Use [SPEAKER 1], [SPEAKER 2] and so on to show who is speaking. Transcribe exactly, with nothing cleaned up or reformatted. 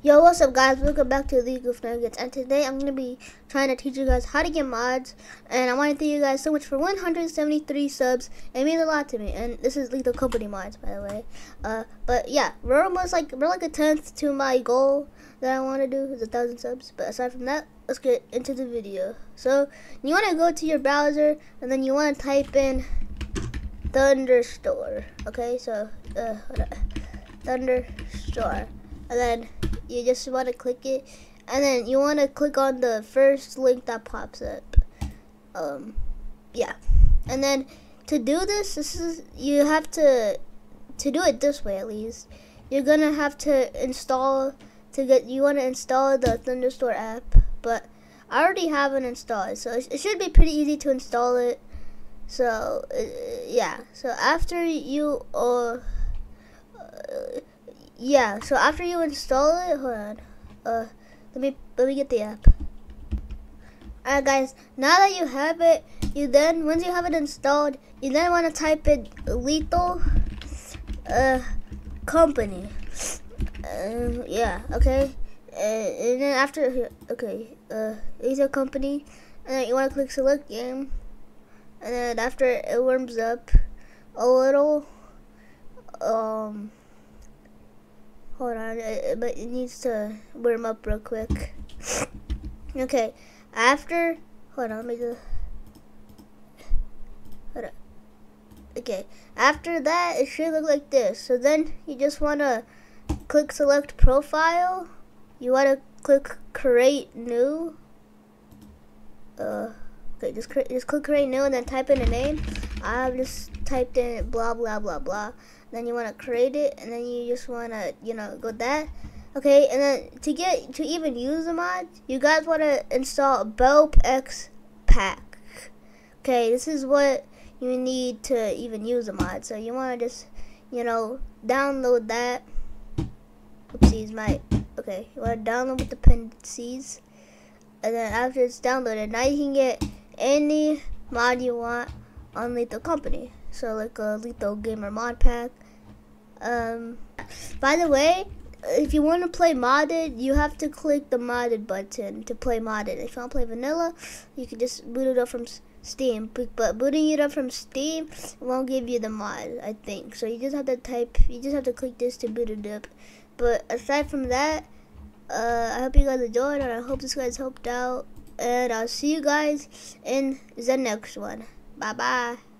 [SPEAKER 1] Yo, what's up guys, welcome back to the Goofnuggetz, and today I'm going to be trying to teach you guys how to get mods, and I want to thank you guys so much for one hundred seventy-three subs. It means a lot to me, and this is Lethal Company mods, by the way. Uh, but yeah, we're almost like, we're like a tenth to my goal that I want to do, is a thousand subs. But aside from that, let's get into the video. So, you want to go to your browser, and then you want to type in Thunderstore, okay, so, uh, hold on. Thunderstore, and then you just want to click it, and then you want to click on the first link that pops up. Um, yeah, and then to do this, this is you have to to do it this way. At least you're gonna have to install to get. You want to install the Thunderstore app, but I already have it installed, so it, it should be pretty easy to install it. So uh, yeah, so after you uh. uh Yeah, so after you install it, hold on, uh, let me, let me get the app. Alright guys, now that you have it, you then, once you have it installed, you then want to type in Lethal, uh, Company, uh, yeah, okay, uh, and then after, okay, uh, Lethal Company, and then you want to click select game, and then after it warms up a little, um, hold on, but it needs to warm up real quick. Okay, after, hold on, let me do, hold on. Okay, after that, it should look like this. So then you just want to click select profile. You want to click create new. Uh, okay, just, just click create new and then type in a name. I've just typed in blah, blah, blah, blah. Then you want to create it, and then you just want to, you know, go that. Okay, and then to get, to even use the mod, you guys want to install BelpX pack. Okay, this is what you need to even use the mod. So you want to just, you know, download that. Oopsies, my, okay, you want to download with the dependencies. And then after it's downloaded, now you can get any mod you want on Lethal Company. So like a Lethal Gamer mod pack. Um, by the way, if you want to play modded, you have to click the modded button to play modded. If you want to play vanilla, you can just boot it up from Steam. But booting it up from Steam won't give you the mod, I think. So you just have to type, you just have to click this to boot it up. But aside from that, uh, I hope you guys enjoyed, and I hope this guys helped out. And I'll see you guys in the next one. Bye bye.